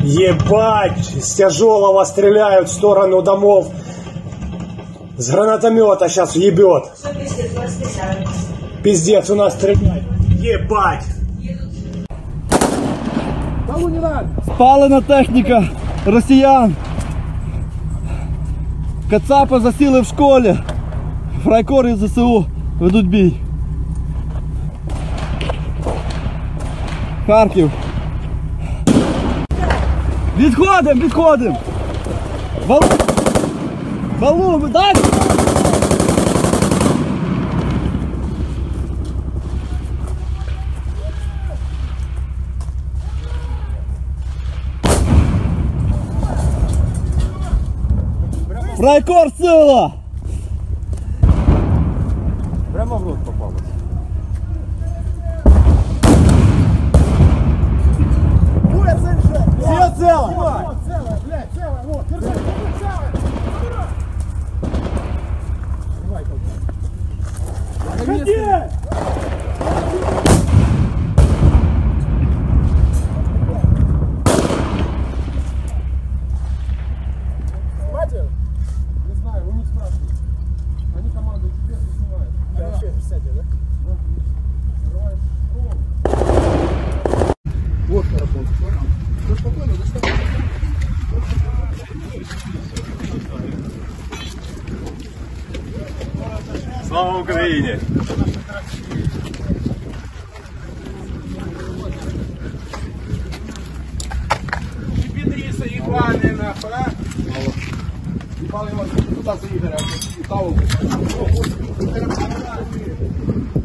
Ебать! С тяжелого стреляют в сторону домов. С гранатомета сейчас ебет. Пиздец, у нас стреляет. Ебать! Спалена техніка росіян. Кацапи засіли в школі. Фрайкор і ЗСУ ведуть бій. Харків. Відходимо, відходимо. Балу, дай! Фрайкор сила! Прямо в лоб попалось. Все цело! Целое, блядь, целое, вот, держи, целое! Давай, ходи! Снимайте? Не знаю, вы не спрашиваете. Они командуют, тебе снимают. Да, вообще, представьте, да? Вот карапон. Все спокойно, доставай. Слава Україні! Підріса їбане нахуй, а? Їбали вас туди за Ігоря, і таву.